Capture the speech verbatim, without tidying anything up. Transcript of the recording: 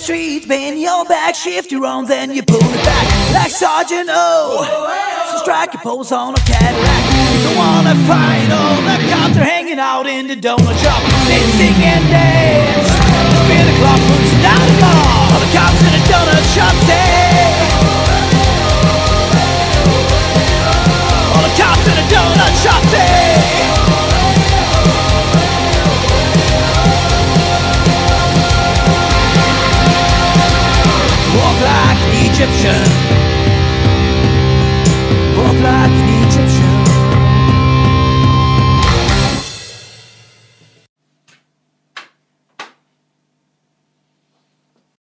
streets, bend your back, shift your arm, then you pull it back like Sergeant O. So strike your pose on a Cadillac. You don't wanna fight, all the cops are hanging out in the donut shop. They sing and dance, the spin the clock puts it down the bar. All the cops in the donut shop say, all the cops in the donut shop say. Walk like an Egyptian,